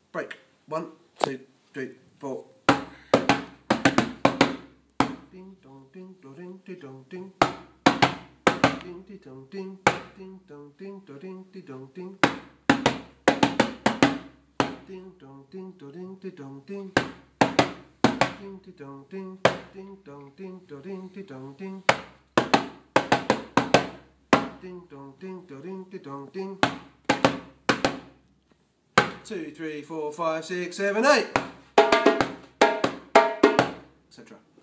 break. 1, 2, 3, 4. Ding dong ding dong ding ding dong ding. Ding ding dong ding ding dong ding ding ding dong ding. Ding dong ding ding ding dong ding. Ding dong ding ding dong ding ding dong ding. Ding dong ding ding dong ding. 2, 3, 4, 5, 6, 7, 8, etc.